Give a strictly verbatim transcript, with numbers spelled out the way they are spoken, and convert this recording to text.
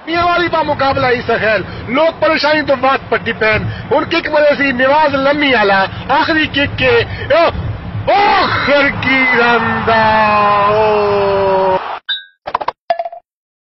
वाली का मुकाबला ही सखैल लोग परेशानी तो बात पट्टी पैन उन किक मरे सी निवाज लम्मी आला आखिरी किक के आखिर की रंदा